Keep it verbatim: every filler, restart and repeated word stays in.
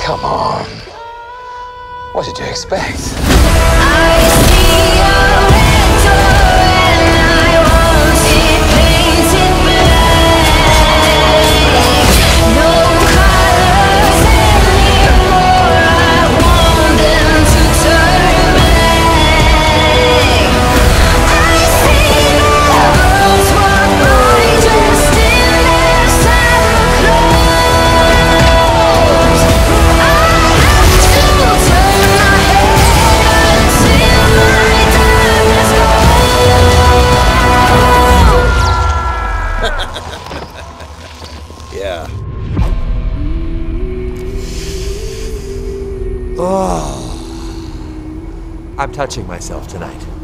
Come on. What did you expect? I see your red door and I want it painted black. No colors anymore, I want them to turn black. I see the girls walk by dressed in their summer clothes. I have to turn my head until my darkness goes. Yeah. Oh. I'm touching myself tonight.